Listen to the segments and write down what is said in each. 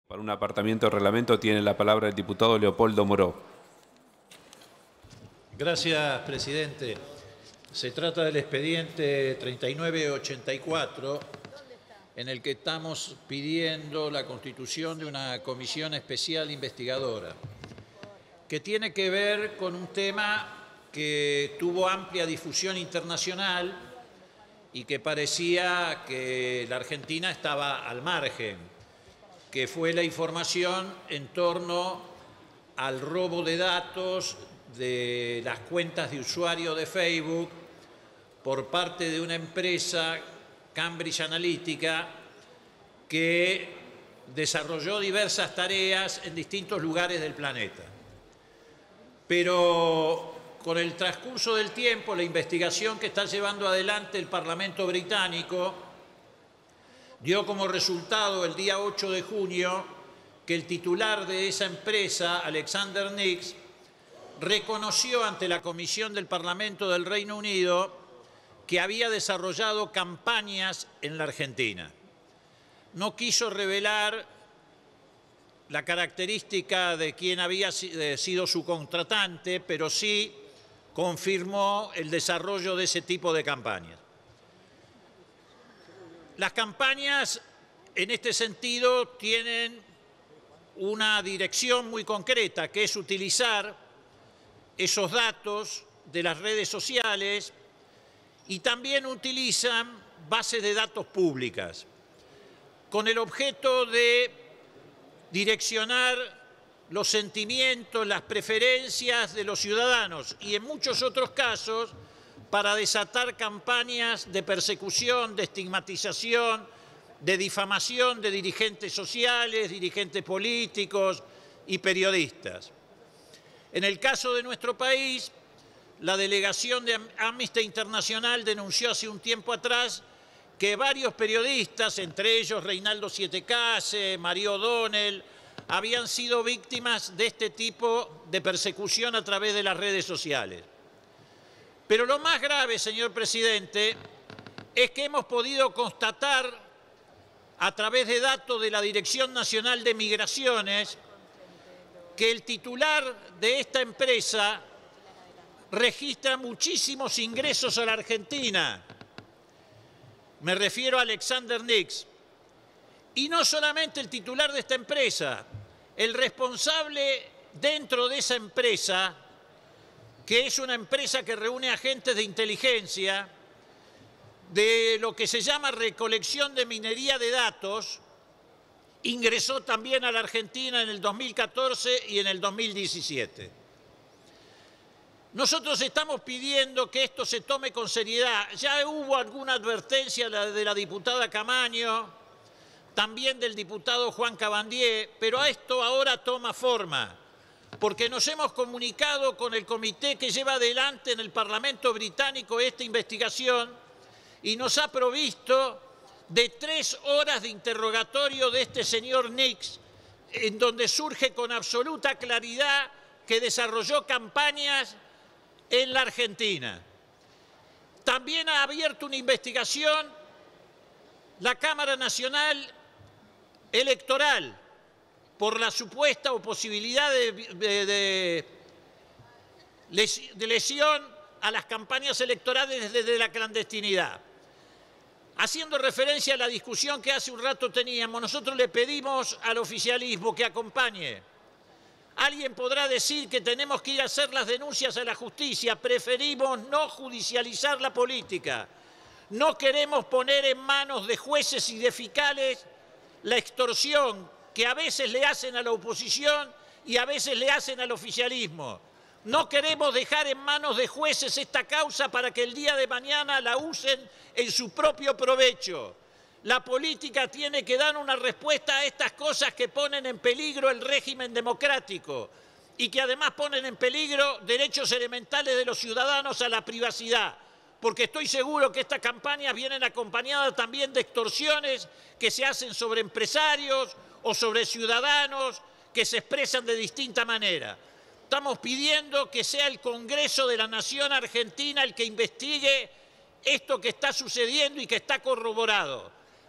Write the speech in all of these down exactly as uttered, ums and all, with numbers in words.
Para un apartamiento de reglamento tiene la palabra el diputado Leopoldo Moró. Gracias, presidente. Se trata del expediente treinta y nueve ochenta y cuatro, en el que estamos pidiendo la constitución de una comisión especial investigadora, que tiene que ver con un tema que tuvo amplia difusión internacional y que parecía que la Argentina estaba al margen, que fue la información en torno al robo de datos de las cuentas de usuario de Facebook por parte de una empresa, Cambridge Analytica, que desarrolló diversas tareas en distintos lugares del planeta. Pero con el transcurso del tiempo, la investigación que está llevando adelante el Parlamento británico dio como resultado el día ocho de junio que el titular de esa empresa, Alexander Nix, reconoció ante la Comisión del Parlamento del Reino Unido que había desarrollado campañas en la Argentina. No quiso revelar la característica de quién había sido su contratante, pero sí confirmó el desarrollo de ese tipo de campañas. Las campañas, en este sentido, tienen una dirección muy concreta, que es utilizar esos datos de las redes sociales y también utilizan bases de datos públicas, con el objeto de direccionar los sentimientos, las preferencias de los ciudadanos y, en muchos otros casos, para desatar campañas de persecución, de estigmatización, de difamación de dirigentes sociales, dirigentes políticos y periodistas. En el caso de nuestro país, la delegación de Amnistía Internacional denunció hace un tiempo atrás que varios periodistas, entre ellos Reinaldo Sietecase, Mario O'Donnell, habían sido víctimas de este tipo de persecución a través de las redes sociales. Pero lo más grave, señor presidente, es que hemos podido constatar a través de datos de la Dirección Nacional de Migraciones que el titular de esta empresa registra muchísimos ingresos a la Argentina. Me refiero a Alexander Nix. Y no solamente el titular de esta empresa, el responsable dentro de esa empresa, que es una empresa que reúne agentes de inteligencia, de lo que se llama recolección de minería de datos, ingresó también a la Argentina en el dos mil catorce y en el dos mil diecisiete. Nosotros estamos pidiendo que esto se tome con seriedad. Ya hubo alguna advertencia de la diputada Camaño, también del diputado Juan Cabandier, pero esto ahora toma forma, porque nos hemos comunicado con el comité que lleva adelante en el Parlamento británico esta investigación y nos ha provisto de tres horas de interrogatorio de este señor Nix, en donde surge con absoluta claridad que desarrolló campañas en la Argentina. También ha abierto una investigación la Cámara Nacional Electoral por la supuesta o posibilidad de, de, de, de lesión a las campañas electorales desde la clandestinidad. Haciendo referencia a la discusión que hace un rato teníamos, nosotros le pedimos al oficialismo que acompañe. Alguien podrá decir que tenemos que ir a hacer las denuncias a la justicia. Preferimos no judicializar la política. No queremos poner en manos de jueces y de fiscales la extorsión que a veces le hacen a la oposición y a veces le hacen al oficialismo. No queremos dejar en manos de jueces esta causa para que el día de mañana la usen en su propio provecho. La política tiene que dar una respuesta a estas cosas que ponen en peligro el régimen democrático y que además ponen en peligro derechos elementales de los ciudadanos a la privacidad, porque estoy seguro que estas campañas vienen acompañadas también de extorsiones que se hacen sobre empresarios o sobre ciudadanos que se expresan de distinta manera. Estamos pidiendo que sea el Congreso de la Nación Argentina el que investigue esto que está sucediendo y que está corroborado.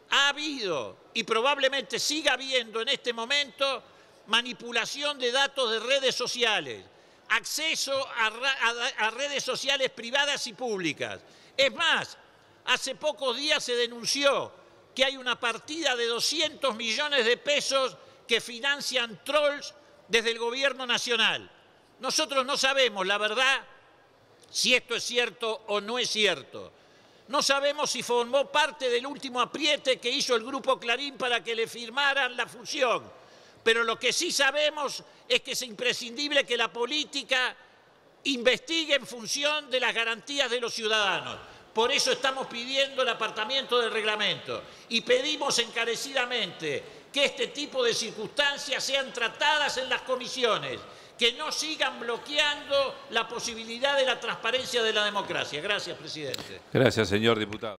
ha habido y probablemente siga habiendo en este momento manipulación de datos de redes sociales, acceso a, a, a redes sociales privadas y públicas. Es más, hace pocos días se denunció que hay una partida de doscientos millones de pesos que financian trolls desde el gobierno nacional. Nosotros no sabemos, la verdad, si esto es cierto o no es cierto. No sabemos si formó parte del último apriete que hizo el Grupo Clarín para que le firmaran la fusión. Pero lo que sí sabemos es que es imprescindible que la política investigue en función de las garantías de los ciudadanos. Por eso estamos pidiendo el apartamiento del reglamento y pedimos encarecidamente que este tipo de circunstancias sean tratadas en las comisiones, que no sigan bloqueando la posibilidad de la transparencia de la democracia. Gracias, presidente. Gracias, señor diputado.